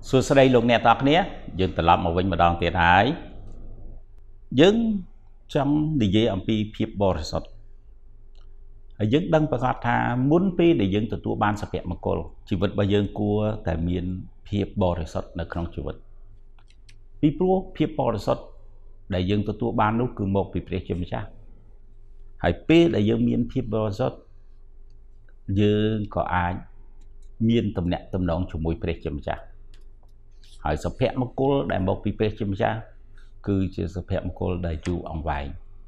សួស្តីលោកអ្នកទាំងអស់គ្នាយើងត្រឡប់មកវិញម្ដងទៀតហើយយើងចង់និយាយអំពីភាពបរិសុទ្ធហើយយើងដឹងប្រកាសថាមុនពេលដែលយើងទទួលបានសុភមង្គលជីវិតរបស់យើងគួរតែមានភាពបរិសុទ្ធនៅក្នុងជីវិតពីព្រោះភាពបរិសុទ្ធដែលយើងទទួលបាននោះគឺមកពីព្រះជាម្ចាស់ហើយពេលដែលយើងមានភាពបរិសុទ្ធយើងក៏អាចមានទំនាក់ទំនងជាមួយព្រះជាម្ចាស់ហើយសុភមង្គលដែលមកពីព្រះជាម្ចាស់គឺជាសុភមង្គលដែលយូរអង្វែង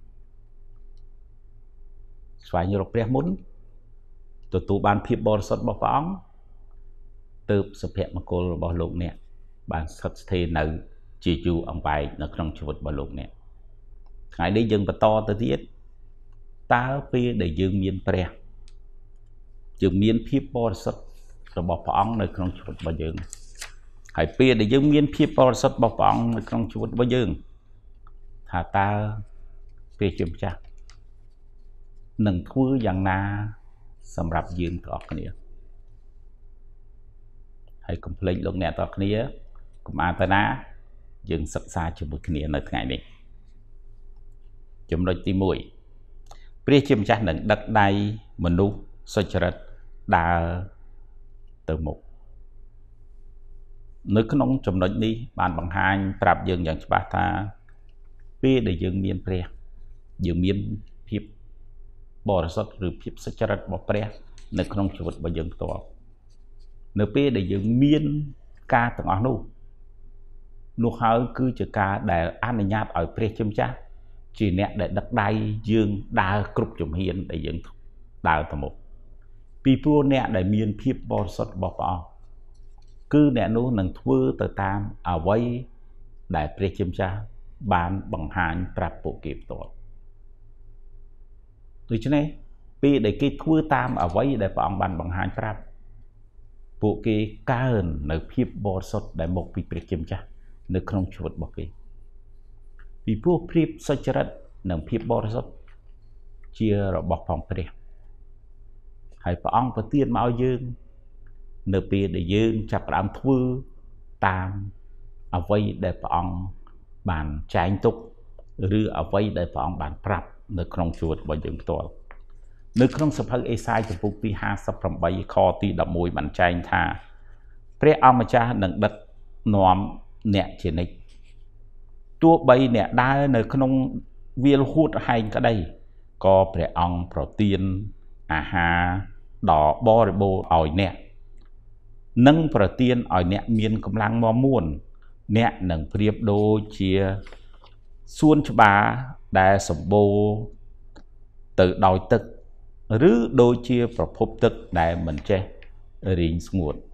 ស្វែងរកព្រះមុនទទួលបានភាពបរិសុទ្ធរបស់ព្រះអង្គទើបសុភមង្គលរបស់លោកអ្នកបានស្ថិតស្ថេរនៅជាយូរអង្វែងនៅក្នុងជីវិតរបស់លោកអ្នកថ្ងៃនេះយើងបន្តទៅទៀតតើពេលដែលយើងមានព្រះយើងមានភាពបរិសុទ្ធរបស់ព្រះអង្គនៅក្នុងជីវិតរបស់យើងហើយពេលដែលយើងមានភាពបរិសុទ្ធរបស់ព្រះអង្គនៅក្នុងជីវិតរបស់យើងថាតើព្រះជាម្ចាស់នឹងធ្វើយ៉ាងណាសម្រាប់យើងទាំងអស់គ្នាហើយកុំភ្លេចលោកអ្នកទាំងអស់គ្នាកុំអានទៅណាយើងសិក្សាជាមួយគ្នានៅថ្ងៃនេះចំណុចទី1ព្រះជាម្ចាស់នឹងដឹកដៃមនុស្សសុចរិតដើរទៅមុខនៅក្នុងចំណុចនេះបានបង្ហាញប្រាប់យើងយ៉ាងច្បាស់ថាពេលដែលយើងមានព្រះយើងមានភាពបរិសុទ្ធឬភាពសុចរិតរបស់ព្រះនៅក្នុងជីវិតរបស់យើងផ្ទាល់នៅពេលដែលយើងមានការទាំងអស់នោះហើយគឺជាការដែលអនុញ្ញាតឲ្យព្រះជាម្ចាស់ជាអ្នកដែលដឹកដៃយើងដើរគ្រប់ជំហានដែលយើងដើរទៅមុខពីព្រោះអ្នកដែលមានភាពបរិសុទ្ធរបស់ព្រះអង្គគឺអ្នកនោះនឹងធ្វើទៅតាមអ្វីដែលព្រះជាម្ចាស់បានបង្ហាញប្រាប់ពួកគេផ្ទាល់ដូច្នេះពេលដែលគេធ្វើតាមអ្វីដែលព្រះអង្គបានបង្ហាញប្រាប់ពួកគេកើននៅភាពបរិសុទ្ធដែលមកពីព្រះជាម្ចាស់នៅក្នុងជីវិតរបស់គេពីព្រោះភាពសុចរិតនិងភាពបរិសុទ្ធជារបស់ផងព្រះហើយព្រះអង្គប្រទានមកឲ្យយើងនៅពេលដែលយើងចាប់ផ្ដើមធ្វើតាមអ្វីដែលព្រះអង្គបានចែងទុកឬអ្វីដែលព្រះអង្គបានប្រាប់នៅក្នុងជីវិតរបស់យើងផ្ទាល់នៅក្នុងសភៅអេសាយចំពុកទី58ខទី11បានចែងថាព្រះអង្គម្ចាស់នឹងដឹកនាំអ្នកជានិច្ចទោះបីអ្នកដើរនៅក្នុងវាលហួតហែងក្តីក៏ព្រះអង្គប្រទានអាហារដ៏បរិបូរណ៍ឲ្យអ្នកនិងប្រទានឲ្យអ្នកមានកម្លាំងមាំមួនអ្នកនឹងប្រៀបដូចជាសួនច្បារដែលសម្បូរទៅដោយទឹកឬដូចជាប្រភពទឹកដែលមិនចេះរីងស្ងួត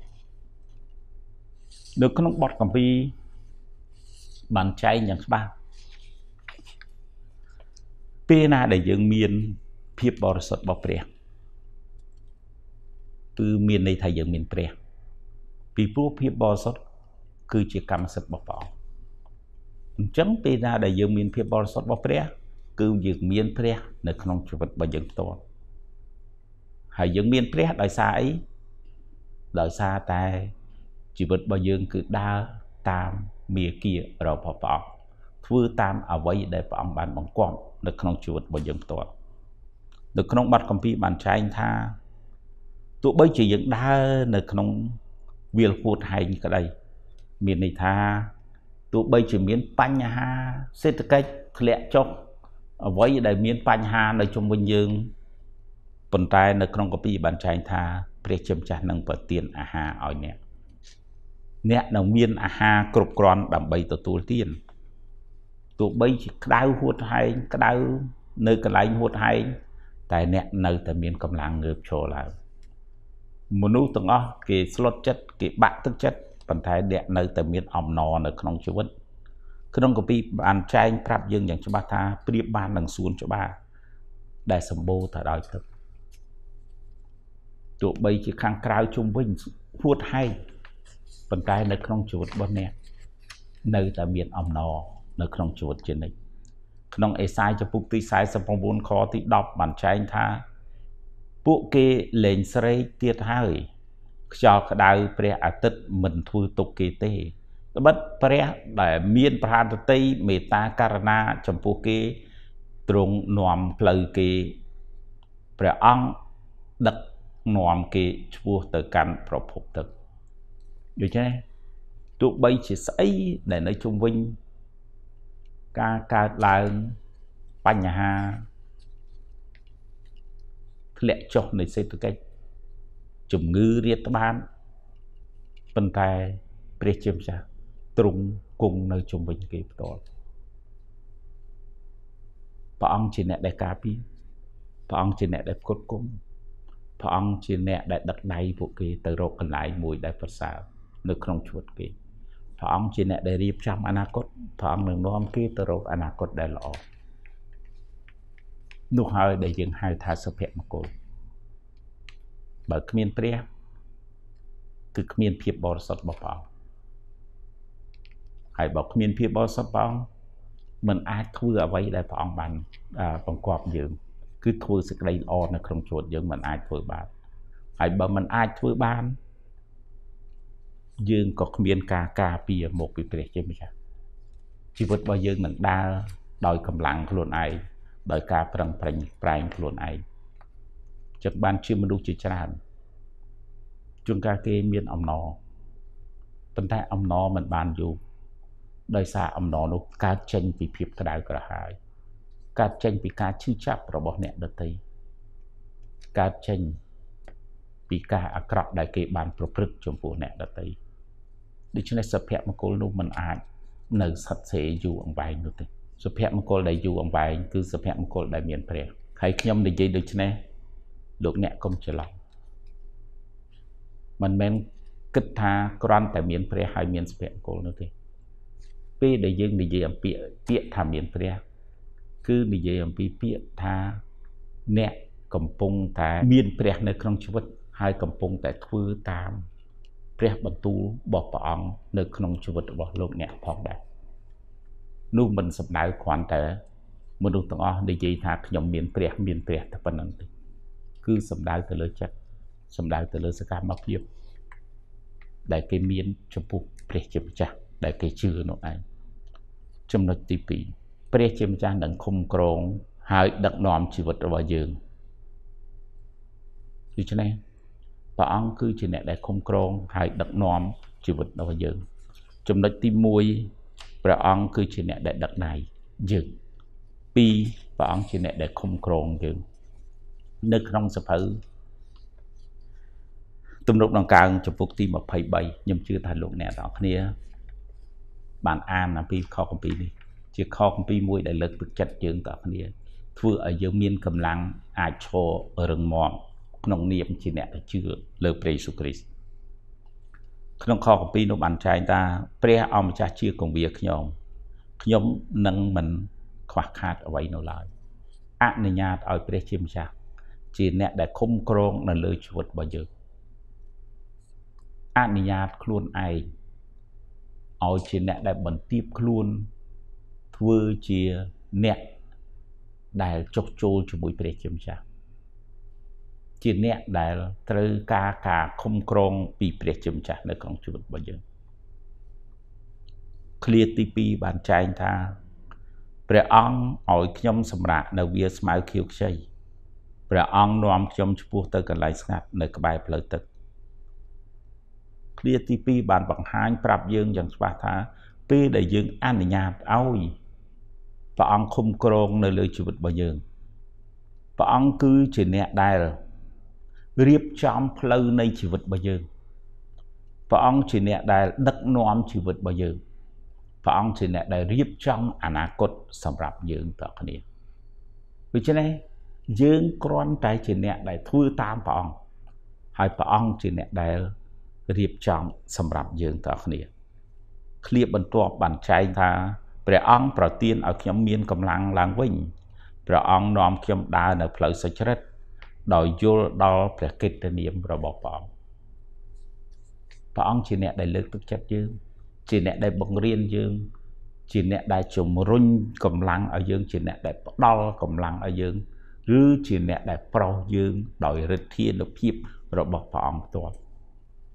នៅក្នុងបទគម្ពីរបានចែងយ៉ាងច្បាស់ពេលណាដែលយើងមានភាពបរិសុទ្ធរបស់ព្រះគឺមានន័យថាយើងមានព្រះពីព្រោះភាពបរិសុទ្ធគឺជាកម្មសិទ្ធិរបស់ព្រះអង្គអញ្ចឹងពេលណាដែលយើងមានភាពបរិសុទ្ធរបស់ព្រះគឺយើងមានព្រះនៅក្នុងជីវិតរបស់យើងផ្ទាល់ហើយយើងមានព្រះដោយសារអីដោយសារតែជីវិតរបស់យើងគឺដើរតាមមាគ៌ារបស់ព្រះអង្គធ្វើតាមអ្វីដែលព្រះអង្គបានបង្គាប់នៅក្នុងជីវិតរបស់យើងផ្ទាល់នៅក្នុងបទគម្ពីរបានចែងថាទោះបីជាយើងដើរនៅក្នុងវាលហួតហែងក្តីមានន័យថាទោះបីជាមានបញ្ហាសេដ្ឋកិច្ចធ្លាក់ចុះអ្វីដែលមានបញ្ហានៅជុំវិញយើងប៉ុន្តែនៅក្នុងគម្ពីរបានចែងថាព្រះជាម្ចាស់នឹងប្រទានអាហារឲ្យអ្នកនឹងមានអាហារគ្រប់គ្រាន់ដើម្បីទទួលទានទោះបីជាក្តៅហួតហែងក្តៅនៅកន្លែងហួតហែងតែអ្នកនៅតែមានកម្លាំងងើបឈរឡើងមនុស្សទាំងអស់គេស្លុតចិត្តគេបាក់ទឹកចិត្តប៉ុន្តែអ្នកនៅតែមានអំណរនៅក្នុងជីវិតក្នុងគម្ពីរបានចែងប្រាប់យើងយ៉ាងច្បាស់ថាប្រៀបបាននឹងសួនច្បារដែលសម្បូរទៅដោយទឹកទោះបីជាខាងក្រៅជុំវិញហួតហែងប៉ុន្តែនៅក្នុងជីវិតរបស់អ្នកនៅតែមានអំណរនៅក្នុងជីវិតជានិច្ចក្នុងអេសាយចំពុកទី49ខទី10បានចែងថាពួកគេលែងស្រែកទៀតហើយ cho cái đau pre à tết mình thui tục kỳ tê bất pre để miên prahan tây meta karana trong phố kê trung nòm lời kê pre ong đặt nòm kê chua từ căn propop thực được chưa tụ bay chỉ sấy để nói chung vinh ca là bánh ha lệ cho này xây từ cái chủng ngư riết ban bên tai pre chiêm cha trung cùng nơi chung vinh kê to bà ông chỉ nè đại cá pi bà ông chỉ nè đại cốt cung bà ông chỉ nè đại đặt đầy bộ kê từ rô còn lại mùi đại phật xảo nơi không chuột kê bà ông chỉ nè đại riêng trong anakot bà ông đừng nói kê từ rô anakot đại lọ nụ hơi để dừng hai thả sập hẹn một cô bởi miền pre cứ miền phía bò sọt bò bò hãy bảo miền phía bò sọt bò mình ai thua ở vậy để bọn bạn bằng quạt dưỡng cứ thua sự đầy o nó không chuột dưỡng mình ai thua bạn hãy bảo mình ai thua ban dương có miền ca bìa một cái bể chứ bây chỉ vượt bao dương mình đa đòi cầm lặng luôn ai đòi ca prang luôn ai chắc ban chưa mình đủ chỉ tràn chúng ca kê miền ông nó vấn đề ông nó mình bàn dù đời xa ông nó cá chênh vì phiếp cái đáy cả hai cá chênh vì cá chư chạp rồi bỏ nẹ đất tây cá chênh vì cá ạc rọc đại kê bàn pro prức trong phố nẹ đất tây đi cho nên sập hẹp một cô lúc mình ai nở sạch sẽ dù ông vài nữa tây sập hẹp một cô đầy dù ông vài cứ sập hẹp một cô đại miền pre hãy nhâm để dây được cho nên được nẹ công trở lòng mình men kích tha con tại miền pre hai miền sập hẹp một cô nữa tây pe để dương để dây bịa tham miền pre cứ để dây bịa tha nè cầm pung tại miền pre nơi trongชีวิตhai cầm pung tại thưa tam pre bận tu bỏ bỏng nơi trongชีวิตbỏ lộn nè phong đại nu mình sập đại khoảnแต่mình được tao để dây tha nhom miền pre tập bản năng cứ sập đại từ lời chắc sập đại từ lời sạc mắc diệp đại cái miền chụp pre chụp chắc đại cái chữ nó ai trong nội tí phí pre chiêm cha nâng khung krong hai đặc nòm chỉ vật vào giường như thế này bà ông cứ chỉ nè đại khung krong hai đặc nòm chỉ vật vào giường trong nội tí mùi bà ông cứ chỉ nè đại đặc này giường pi bà ông chỉ nè đại khung krong giường nước trong sập hử tụm lúc đằng càng trong phút tí mà phải bay nhưng chưa thành luận nè đó kia bạn an là pi kho công pi đi chỉ kho công pi mùi đại lực thực chất dưỡng tạo phần địa vừa ở dương miên cầm lăng ai cho ở rừng mòn nông niệm chỉ nè là chưa lơ pre su Christ không kho công pi nó bàn trai ta pre ông cha chưa công việc nhóm nâng mình khoác khát ở vậy nó lại ác này nhà ở pre chim cha chỉ nè để không krong là lơ chuột bao giờ ác này nhà luôn ai ở trên nét đại bẩn tiếp luôn thưa chia nét đại chọc trôi cho buổi bể chấm cha trên nét đại từ cả không krong bị bể chấm cha nơi con chuột bao giờ clear tp bàn trai ta bể ong ở nhom sầm rạ nơi bia smile kêu chơi bể ong nòm nhom chụp tới cái lại ngặt nơi cái bài lời tật clear tp bàn bằng hai prap dương chẳng qua thá pe để dương an nhạt ôi và ông không krong nơi lời chịu vật bao giờ và ông cứ chỉ nẹt đai rồi riệp trong lâu nơi chịu vật bao giờ và ông chỉ nẹt đai đất nóm chịu vật bao giờ và ông chỉ nẹt đai riệp trong anakot sầm rạp dương tọt này vì thế này dương con trái chỉ nẹt đai thui tam và ông hai và ông chỉ nẹt đai riệp trong sầm rạp dương tọt này clear bận tọt bàn trai taព្រះអង្គប្រទានឲ្យខ្ញុំមានកម្លាំងឡើងវិញព្រះអង្គនាំខ្ញុំដើរនៅផ្លូវសុចរិតដោយយល់ដល់ព្រះកិត្តិនាមរបស់ព្រះអង្គជាអ្នកដែលលើកទឹកចិត្តយើងជាអ្នកដែលបង្រៀនយើងជាអ្នកដែលជំរុញកម្លាំងឲ្យយើងជាអ្នកដែលផ្ដល់កម្លាំងឲ្យយើងឬជាអ្នកដែលប្រោសយើងដោយឫទ្ធានុភាពរបស់ព្រះអង្គផ្ទាល់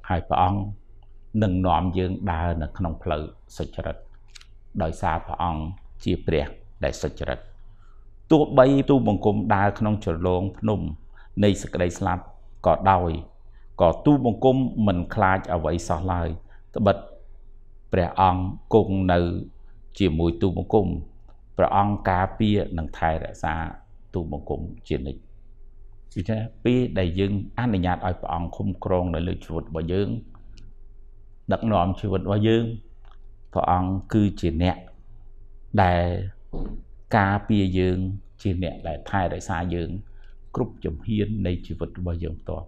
hai bà ông nâng nòm dương đa nâng nông phở sạch rật đòi xa bà ông chia bè để sạch rật tụ bay tu bồng cung đa nông trở lông nùm này sạch đầy slap có đòi có tu bồng cung mình khai ở vậy sao lại tự bật bè ông cùng nữ chỉ mùi tu bồng cung bè ông cá bia nâng thai rẽ xa tu bồng cung chiến lịch vì thế bia đầy dương anh này nhạt ở bà ông khung krong để lưu chuột bà dương đặc nòm chuột bà dương bà ông cư chiến nẹ để cá bia dương chiến nẹ để thai rẽ xa dương cúp chùm hiên này chuột bà dương tốt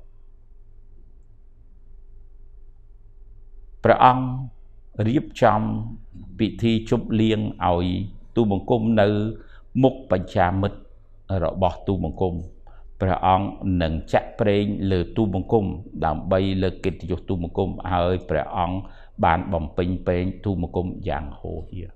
bà ông riêng trong vị thi chụp liên ỏi tu bồng cung nữ mục bạch trà mít rồi bỏ tu bồng cung bà ông nâng chắc prênh lờ tu bồng cung đảm bay lờ kết dục tu bồng cung hơi bà ông bàn bỏng bình bình tu bồng cung dạng hồ hiệp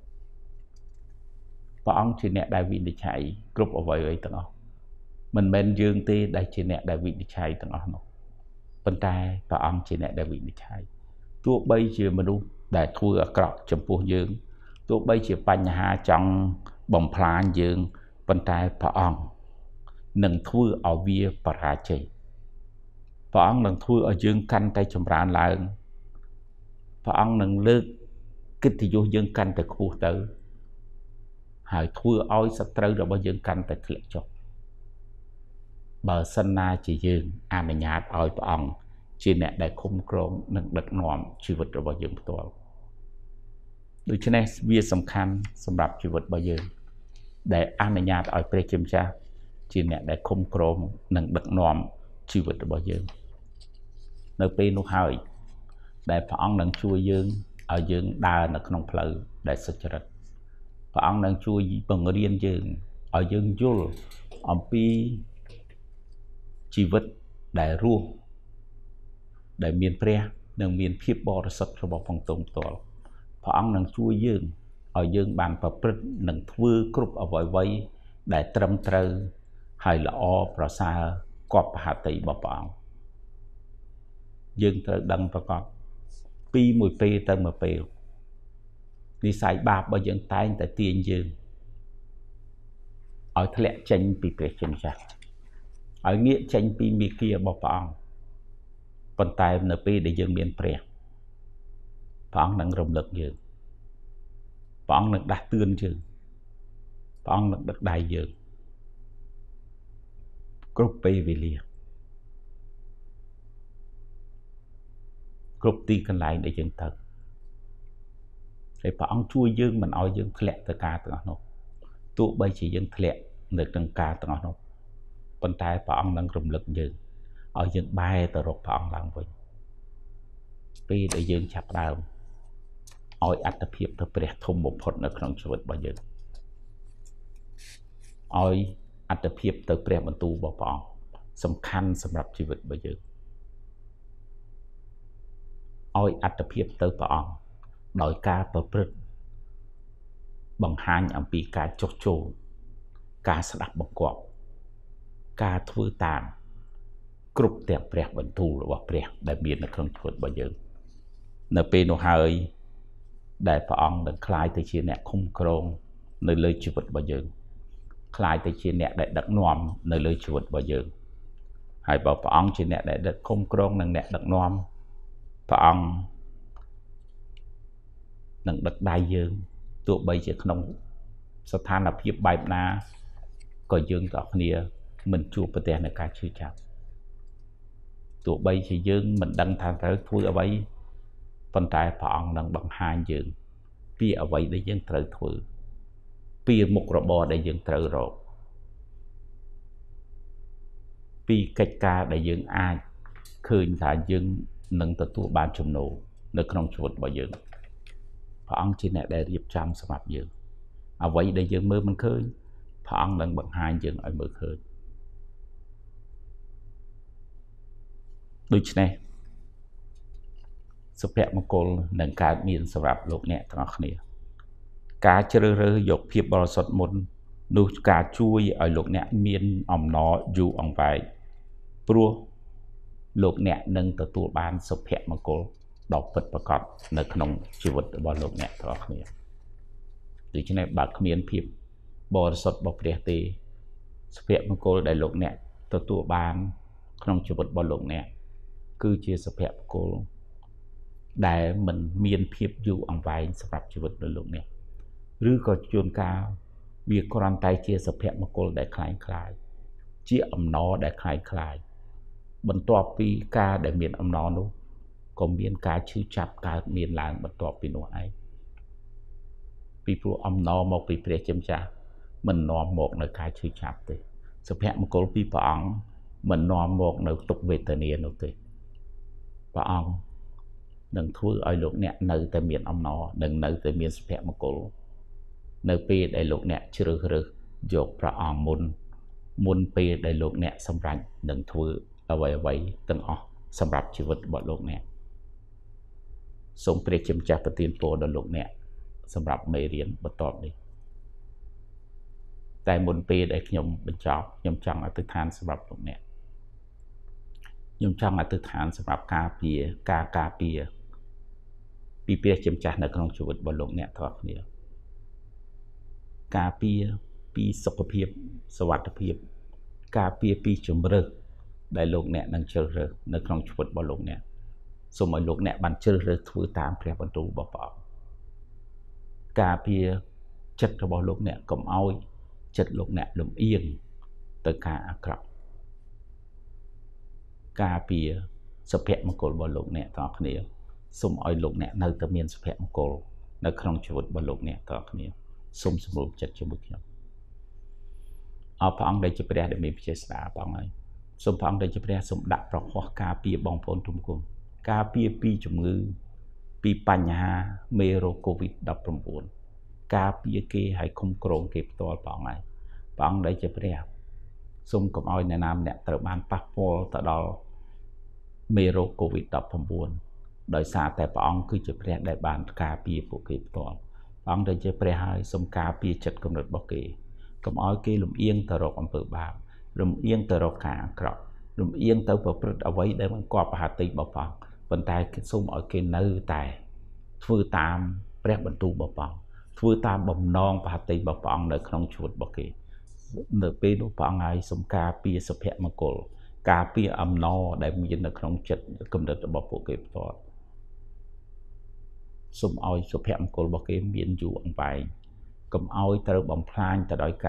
bà ông chỉ nẹ đại vị để chạy group ở vậy ấy tầng ốc mình bên dương tê đại chỉ nẹ đại vị để chạy tầng ốc bên tay bà ông chỉ nẹ đại vị để chạy tu bay chưa mà đúng để thua ở cọ chấm phu dương tu bay chưa bành hà trong bồng phán dương bên tay bà ông nâng thua ở vía bà ra chạy bà ông nâng thua ở dương canh tay chấm rán lại bà ông nâng lướt kích thì vô dương canh tay khu tới hỏi thua oi sắp trâu rồi bao dương canh tay lệ chọc bờ sân na chỉ dương à mày nhát oi bà ông chỉ nè đại khung krong nâng đặt nòmชีวิต rồi bao dươngตัวđối với này việcสำคัญสำหรับชีวิตbao dương để anh mày nhát oi pre chim cha chỉ nè đại khung krong nâng đặt nòmชีวิต rồi bao dương nơi pe nó hỏi để bà ông nâng chui dương ở dương đa nâng nông phơi để sạch rật bà ông nâng chui bằng riêng dương ở dương vô ở piชีวิต để ruộng để miền pre nâng miền phía bờ sạch rồi bỏ phong tùng tổ bà ông nâng chui dương ở dương bàn và print nâng thưa group ở vội vây để trầm trơ hay là o prasa cọp hạ tỷ bà ông dương thơ đăng và cọp pi mùi pi tên mà pi đi xài bạp bởi dân tay tại tiền dương ở thế lẽ tranh pi pi chân chắc ở nghĩa tranh pi mi kia bà ông còn tay nợ pi để dương miền pre bà ông nâng rộng lực dương bà ông nâng đạt tương dương bà ông nâng đặt đài dương group pi vì liệt group ti còn lại để dân thật để bà ông chui dương mình oi dương thẹn từ ca từ nó tụ bây chỉ dương thẹn được từng ca từ nó bên tay bà ông đang rung lực dương ở dương bay từ rột bà ông làm vậy vì để dương chập đào oi ắt tập hiệp tập bẹt thùng một phút ở trongชีวิต bà dương oi ắt tập hiệp tập bẹt bận tu bà ôngสำคัญสำหรับชีวิต bà dương oi ắt tập hiệp tập bà ôngដោយការប្រព្រឹត្តបង្ហាញអំពីការចុះចូលការស្ដាប់បង្គាប់ការធ្វើតាមគ្រប់ទាំងព្រះបន្ទូលរបស់ព្រះដែលមាននៅក្នុងជីវិតរបស់យើងនៅពេលនោះហើយដែលព្រះអង្គនឹងក្លាយទៅជាអ្នកឃុំក្រងនៅលើជីវិតរបស់យើងក្លាយទៅជាអ្នកដែលដឹកនាំនៅលើជីវិតរបស់យើងហើយបើព្រះអង្គជាអ្នកដែលដឹកឃុំក្រងនិងអ្នកដឹកនាំព្រះអង្គនឹងដឹកដៃយើងទោះបីជាក្នុងស្ថានភាពបែបណាក៏យើងទាំងគ្នាមិនជួបប្រទះនឹងការឈឺចាប់ទោះបីជាយើងមិនដឹងថាត្រូវធ្វើអ្វីប៉ុន្តែព្រះអង្គនឹងបង្ហាញយើងពីអ្វីដែលយើងត្រូវធ្វើពីមុខរបរដែលយើងត្រូវរកពីកិច្ចការដែលយើងអាចឃើញថាយើងនឹងទទួលបានចំណូលនៅក្នុងជីវិតរបស់យើងព្រះអង្គជាអ្នកដែលរៀបចំសម្រាប់យើងអ្វីដែលយើងមើលមិនឃើញព្រះអង្គនឹងបង្ហាញយើងឲ្យមើលឃើញដូច្នេះសុភមង្គលនឹងកើតមានសម្រាប់លោកអ្នកទាំងអស់គ្នាការជ្រើសរើសយកភាពបរិសុទ្ធមុននោះការជួយឲ្យលោកអ្នកមានអំណរយូរអង្វែងព្រោះលោកអ្នកនឹងទទួលបានសុភមង្គលដ៏ពិតប្រាកដនៅក្នុងជីវិតរបស់លោកអ្នកទាំងអស់គ្នាដូច្នេះបើគ្មានភាពបរិសុទ្ធរបស់ព្រះទេសុភមង្គលដែលលោកអ្នកទទួលបានក្នុងជីវិតរបស់លោកអ្នកគឺជាសុភមង្គលដែលមិនមានភាពយូរអង្វែងសម្រាប់ជីវិតរបស់លោកអ្នកឬក៏ជួនកាលវាគ្រាន់តែជាសុភមង្គលដែលคล้ายคล้ายជាអំណរដែលคล้ายคล้ายបន្ទាប់ពីការដែលមានអំណរនោះក៏មានការឈឺចាប់កើតមានឡើងបន្ទាប់ពីនោះឯងពីព្រោះអំណរមកពីព្រះជាម្ចាស់មិននាំមកនៅការឈឺចាប់ទេសុភមង្គលពីព្រះអង្គមិននាំមកនៅទុក្ខវេទនានោះទេព្រះអង្គនឹងធ្វើឲ្យលោកអ្នកនៅតែមានអំណរនិងនៅតែមានសុភមង្គលនៅពេលដែលលោកអ្នកជ្រើសរើសយកព្រះអង្គមុនពេលដែលលោកអ្នកសម្រេចនឹងធ្វើអ្វីទាំងអស់សម្រាប់ជីវិតរបស់លោកអ្នកសូមព្រះជាម្ចាស់ប្រទានពរដល់លោកអ្នកសម្រាប់មេរៀនបន្តនេះតែមុនពេលដែលខ្ញុំបញ្ចប់ខ្ញុំចង់អធិដ្ឋានសម្រាប់លោកអ្នកខ្ញុំចង់អធិដ្ឋានសម្រាប់ការពារពីព្រះជាម្ចាស់នៅក្នុងជីវិតរបស់លោកអ្នកទាំងអស់គ្នាការពារពីសុខភាពសុវត្ថិភាពការពារពីជំរើសដែលលោកអ្នកនឹងជ្រើសរើសនៅក្នុងជីវិតរបស់លោកអ្នកសូមឲ្យលោកអ្នកបានជ្រើសរើសធ្វើតាមព្រះបន្ទូលរបស់ព្រះអង្គការពារចិត្តរបស់លោកអ្នកកុំឲ្យចិត្តលោកអ្នកលំអៀងទៅការអាក្រក់ការពារសុភមង្គលរបស់លោកអ្នកទាំងអស់គ្នាសូមឲ្យលោកអ្នកនៅតែមានសុភមង្គលនៅក្នុងជីវិតរបស់លោកអ្នកទាំងអស់គ្នាសូមសម្រួលចិត្តជាមួយខ្ញុំអរព្រះអង្គដែលជាព្រះដែលមានវិជ្ជាស្ដាព្រះអង្គហើយសូមព្រះអង្គដែលជាព្រះសូមដាក់ប្រខុសការពារបងប្អូនទុំគុំការពារពីជំងឺពីបញ្ហាមេរោគ COVID-19 ការពារគេឲ្យคุ้មគ្រងគេផ្ទាល់ព្រះអង្គហើយព្រះអង្គដែលជាព្រះសូមកុំឲ្យអ្នកណាម្នាក់ត្រូវបានប៉ះពាល់ទៅដល់មេរោគ COVID-19 ដោយសារតែព្រះអង្គគឺជាព្រះដែលបានការពារពួកគេផ្ទាល់ព្រះអង្គដែលជាព្រះហើយសូមការពារចិត្តគំនិតរបស់គេកុំឲ្យគេលំអៀងទៅរកអំពើបាបលំអៀងទៅរកការអាក្រក់លំអៀងទៅប្រព្រឹត្តអ្វីដែលមិនគប្បហត្ថិរបស់ព្រះអង្គប៉ុន្តែសូមឲ្យគេនៅតែធ្វើតាមព្រះបន្ទូលរបស់ព្រះអង្គធ្វើតាមបំណងប្រហត្ថិរបស់ព្រះអង្គនៅក្នុងជីវិតរបស់គេនៅពេលនោះព្រះអង្គហើយសូមការពារសុភមង្គលការពារអំណរដែលមាននៅក្នុងចិត្តគំនិតរបស់ពួកគេផ្ទាល់សូមឲ្យសុភមង្គលរបស់គេមានយូរអង្វែងកុំឲ្យត្រូវបំផ្លាញទៅដោយ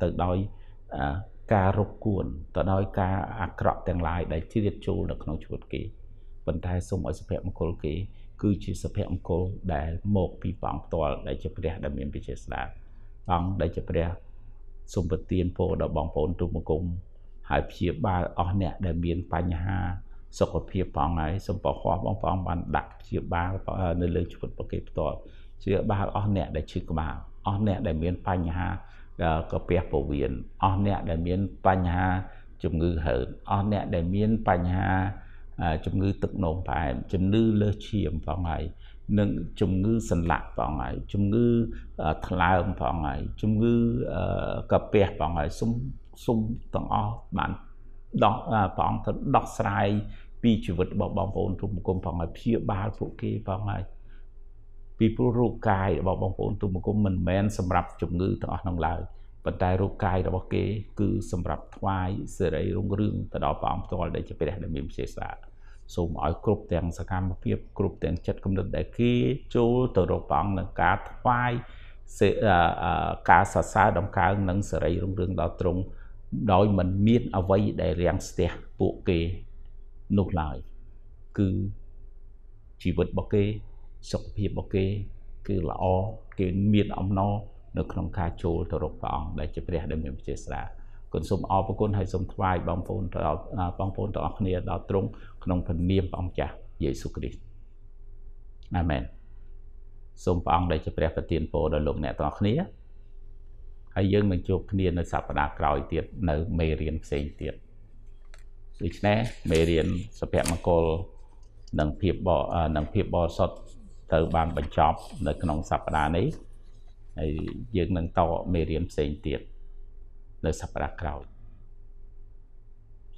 ការរកគួនទៅដោយការអាក្រក់ទាំងឡាយដែលជ្រៀតចូលនៅក្នុងជីវិតគេប៉ុន្តែសូមឲ្យសុភមង្គលគេគឺជាសុភមង្គលដែលមកពីព្រះអង្គផ្ទាល់ដែលជាព្រះដែលមានវិជ្ជាស្ដាព្រះអង្គដែលជាព្រះសូមប្រទានពរដល់បងប្អូនទូមង្គមហើយព្យាបាលអស់អ្នកដែលមានបញ្ហាសុខភាពព្រះអង្គហើយសូមប្រខ័សបងប្អូនបានដាក់ព្យាបាលនៅលើជីវិតរបស់គេផ្ទាល់ព្យាបាលអស់អ្នកដែលឈឺក្បាលអស់អ្នកដែលមានបញ្ហាកាពះពោះវៀនអស់អ្នកដែលមានបញ្ហាជំងឺហើមអស់អ្នកដែលមានបញ្ហាជំងឺទឹកនោមផ្អែមជំងឺលើសឈាមផងហើយនិងជំងឺសន្លាក់ផងហើយជំងឺថ្លើមផងហើយជំងឺកាពះផងហើយសុំទាំងអស់បានដោះព្រះអង្គទៅដោះស្រាយពីជីវិតរបស់បងប្អូនទូមង្គមផងហើយព្យាបាលពួកគេផងហើយពីព្រោះរោគកាយរបស់បងប្អូនទូមង្គមមិនមែនសម្រាប់ជំងឺទាំងអស់នោះឡើយប៉ុន្តែរោគកាយរបស់គេគឺសម្រាប់ថ្វាយសេរីរុងរឿងទៅដល់ព្រះអង្គផ្ទាល់ដែលជាព្រះដែលមានវិជ្ជាស្ដាសូមឲ្យគ្រប់ទាំងសកម្មភាពគ្រប់ទាំងចិត្តគំនិតដែលគេចូលទៅរកព្រះអង្គនឹងការថ្វាយការសរសើរដំកើងនិងសេរីរុងរឿងដល់ទ្រង់ដោយមិនមានអ្វីដែលរាំងស្ទះពួកគេនោះឡើយគឺជីវិតរបស់គេសុខភាពរបស់គេគឺល្អគេមានអំណរនៅក្នុងការចូលទៅរកព្រះអង្គដែលជាព្រះដែលមានវិជ្ជាស្ដាគុណសូមអរគុណហើយសូមថ្វាយបងប្អូនទាំងអស់គ្នាដល់ទ្រង់ក្នុងព្រះនាមព្រះអង្គចាស់យេស៊ូវគ្រីស្ទអាមែនសូមព្រះអង្គដែលជាព្រះប្រទានពរដល់លោកអ្នកទាំងអស់គ្នាហើយយើងនឹងជួបគ្នានៅសប្តាហ៍ក្រោយទៀតនៅមេរៀនផ្សេងទៀតដូច្នេះមេរៀនសុភមង្គលនិងភាពបរិសុទ្ធត្រូវបានបញ្ចប់នៅក្នុងសប្តាហ៍នេះហើយយើងនឹងតមេរៀនផ្សេងទៀតនៅសប្តាហ៍ក្រោយ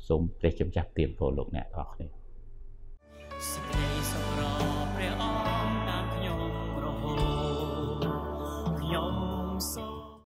សូមព្រះជំចាស់ទៀមពលលោកអ្នកទាំងអស់គ្នាសេចក្តី